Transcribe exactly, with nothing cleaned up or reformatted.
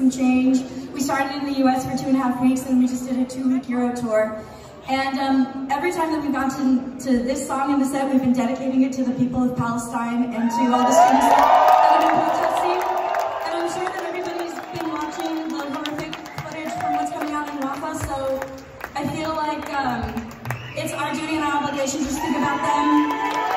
some change. We started in the U S for two and a half weeks and we just did a two-week Euro tour. And um, every time that we've gotten to, to this song in the set, we've been dedicating it to the people of Palestine and to all the students that have been protesting. And I'm sure that everybody's been watching the horrific footage from what's coming out in Rafah, so I feel like um, it's our duty and our obligation to speak about them.